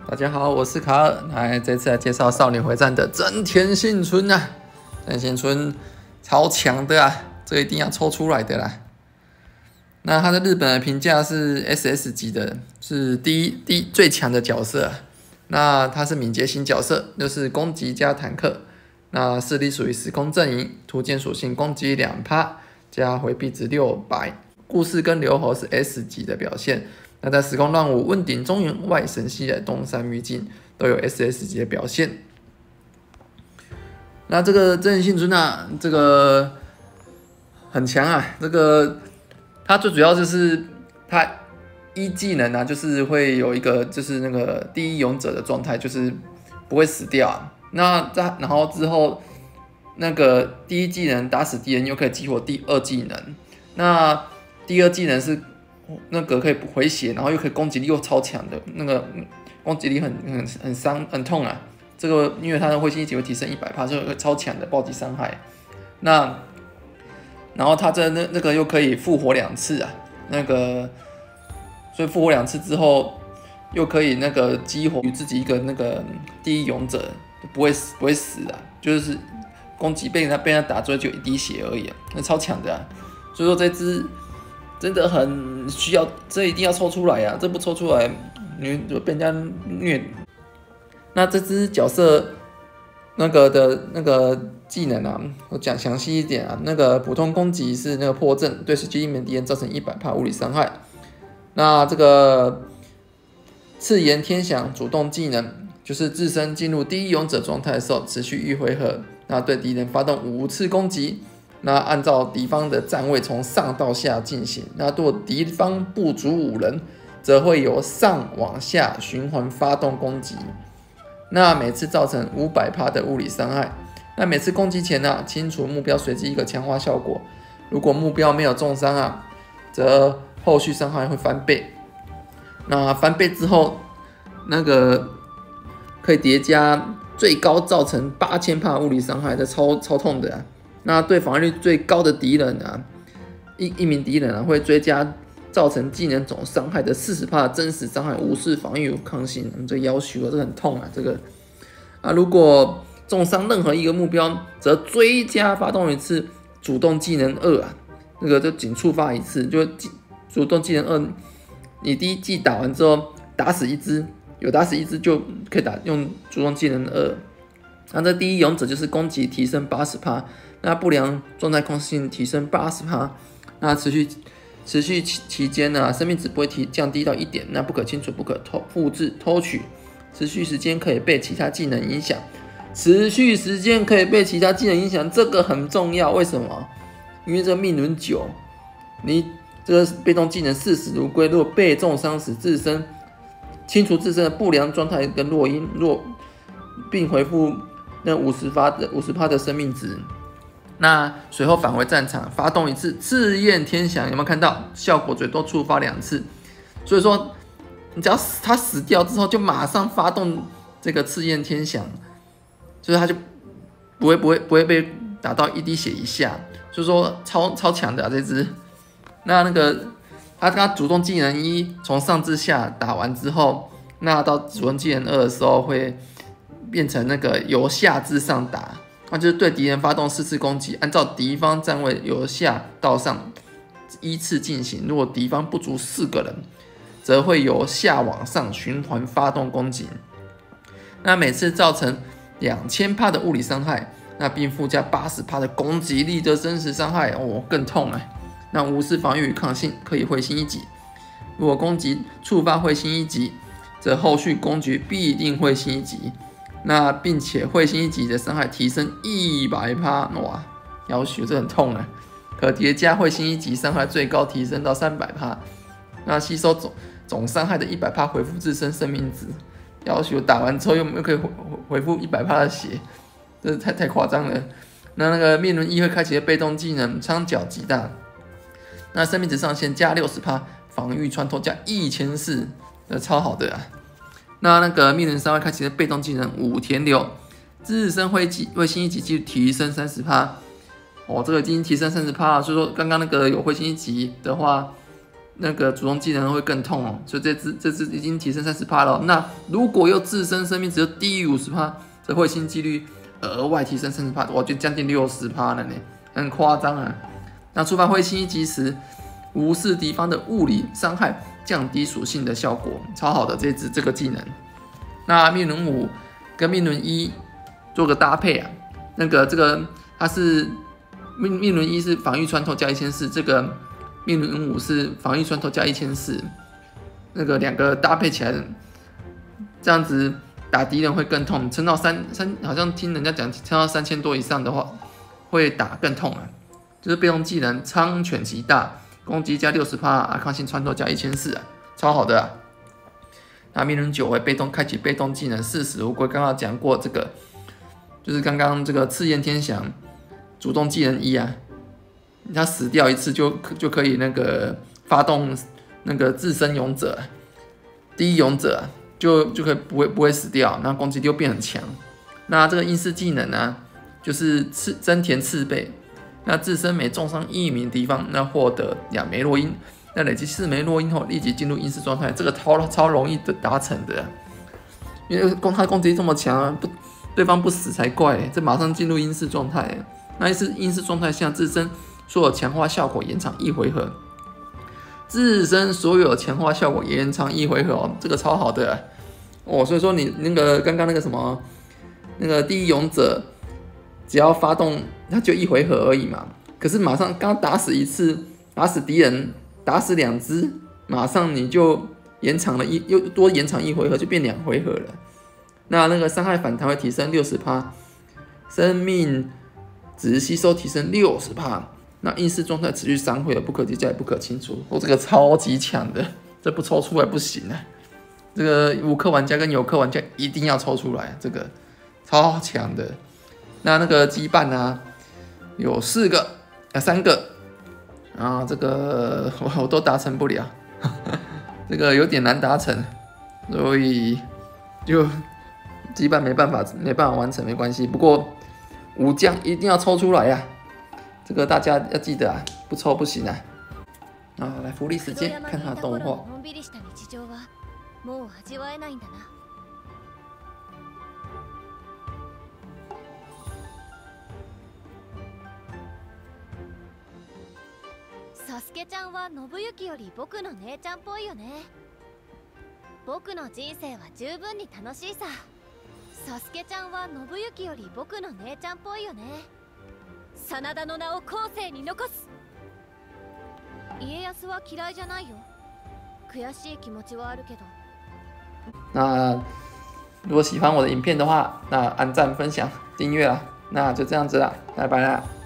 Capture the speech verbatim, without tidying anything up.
大家好，我是卡尔。来，这次来介绍《少年回战》的真田幸村啊，真田幸村超强的啊，这一定要抽出来的啦。那他在日本的评价是 S S 级的，是第一第一最强的角色、啊。那他是敏捷型角色，就是攻击加坦克。那势力属于时空阵营，图鉴属性攻击 百分之二 加回避值六百。故事跟留侯是 S 级的表现。那在时空乱舞、问鼎中原、外神西来、东山秘境都有 S S 级的表现。那这个真田幸村啊，这个很强啊，这个他最主要就是他一技能啊，就是会有一个就是那个第一勇者的状态，就是不会死掉啊。那在然后之后那个第一技能打死敌人又可以激活第二技能，那第二技能是那个可以回血，然后又可以攻击力又超强的，那个攻击力很很很伤很痛啊。这个因为它的会心一击会提升 百分之百，就超强的暴击伤害。那然后它这那那个又可以复活两次啊，那个所以复活两次之后又可以那个激活自己一个那个第一勇者，不会死不会死啊，就是攻击被他被他打中就一滴血而已啊，那超强的啊。所以说这只真的很需要，这一定要抽出来啊！这不抽出来，你就被人家虐。那这只角色那个的那个技能啊，我讲详细一点啊。那个普通攻击是那个破阵，对实际一名敌人造成 百分之百 物理伤害。那这个赤炎天翔主动技能，就是自身进入第一勇者状态的时候，持续一回合，那对敌人发动五次攻击。那按照敌方的站位从上到下进行，那如果敌方不足五人，则会由上往下循环发动攻击。那每次造成 百分之五百 的物理伤害。那每次攻击前啊，清除目标随机一个强化效果。如果目标没有重伤啊，则后续伤害会翻倍。那翻倍之后，那个可以叠加最高造成 八千 物理伤害，这超超痛的啊！那对防御力最高的敌人啊，一一名敌人啊会追加造成技能总伤害的 百分之四十 的真实伤害，无视防御抗性。我们这要求这很痛啊，这个啊，如果重伤任何一个目标，则追加发动一次主动技能二啊，那个就仅触发一次，就主动技能二，你第一季打完之后打死一只，有打死一只就可以打用主动技能二。那这第一勇者就是攻击提升 百分之八十。那不良状态控制性提升 百分之八十， 那持续持续期间呢，生命值不会提降低到一点，那不可清除、不可偷复制、偷取，持续时间可以被其他技能影响，持续时间可以被其他技能影响，这个很重要，为什么？因为这个命轮九，你这个被动技能视死如归，如果被重伤时自身清除自身的不良状态跟弱因弱，并回复那 百分之五十 的 百分之五十 的生命值。那随后返回战场，发动一次赤焰天翔，有没有看到？效果最多触发两次，所以说你只要他死掉之后，就马上发动这个赤焰天翔，所以他就不会不会不会被打到一滴血以下，所以说超超强的啊这只。那那个他他主动技能一从上至下打完之后，那到主动技能二的时候会变成那个由下至上打。那就是对敌人发动四次攻击，按照敌方站位由下到上依次进行。如果敌方不足四个人，则会由下往上循环发动攻击。那每次造成 两千 的物理伤害，那并附加 八十 的攻击力的真实伤害，哦，更痛啊！那无视防御与抗性，可以会心一击。如果攻击触发会心一击，则后续攻击必定会心一击。那并且会心一击的伤害提升 百分之百， 哇，要求这很痛啊！可叠加会心一击伤害最高提升到 百分之三百， 那吸收总总伤害的 百分之百 回复自身生命值，要求打完之后又又可以回回复 百分之百 的血，这是太太夸张了。那那个灭轮一会开启的被动技能仓角极大，那生命值上限加 百分之六十， 防御穿透加一千四百，这超好的啊！那那个灭轮三会开启的被动技能五田流，自身会会心一击技提升 百分之三十， 哦，这个已经提升 百分之三十 了。所以说刚刚那个有会心一击的话， 那个主动技能会更痛哦，所以这只这只已经提升三十趴了。那如果又自身生命只有低于五十趴，这会心几率额外提升三十趴，哇，就将近六十趴了呢，很夸张啊。那触发会心一击时，无视敌方的物理伤害，降低属性的效果，超好的这只这个技能。那命轮五跟命轮一做个搭配啊，那个这个它是命命轮一是防御穿透加一千四，这个。命轮五是防御穿透加一千四，那个两个搭配起来，这样子打敌人会更痛。撑到三三，好像听人家讲，撑到三千多以上的话，会打更痛啊。就是被动技能苍犬极大，攻击加六十趴，阿康性穿透加一千四啊，超好的啊。那命轮九会被动开启被动技能四十，我刚刚讲过这个，就是刚刚这个赤焰天翔主动技能一啊。他死掉一次就就可以那个发动那个自身勇者，第一勇者就就可以不会不会死掉，那攻击力又变很强。那这个因式技能呢，就是刺增田刺背，那自身每重伤一名敌方，那获得两枚落音，那累积四枚落音后立即进入因式状态，这个超超容易的达成的，因为攻他攻击力这么强，不对方不死才怪，这马上进入因式状态。那一次因式状态下自身。所有强化效果延长一回合，自身所有强化效果延长一回合哦，这个超好的、啊、哦。所以说你那个刚刚那个什么那个第一勇者，只要发动它就一回合而已嘛。可是马上刚打死一次，打死敌人，打死两只，马上你就延长了一又多延长一回合，就变两回合了。那那个伤害反弹会提升 百分之六十， 生命值吸收提升 百分之六十。那因式状态持续三回合，不可叠加也不可清除。哦，这个超级强的，这不抽出来不行啊！这个无氪玩家跟有氪玩家一定要抽出来，这个超强的。那那个羁绊啊，有四个啊，三个啊，这个我我都达成不了，这个有点难达成，所以就羁绊没办法没办法完成，没关系。不过武将一定要抽出来呀、啊！这个大家要记得啊，不抽不行啊！啊，来福利时间，看他的动画。 サスケちゃんは信行より僕の姉ちゃんっぽいよね。僕の人生は十分に楽しいさ。サスケちゃんは信行より僕の姉ちゃんっぽいよね。真田の名を後世に残す。家康は嫌いじゃないよ。悔しい気持ちはあるけど。 那如果喜欢我的影片的话，那按赞、分享、订阅啦，那就这样子啦，拜拜啦。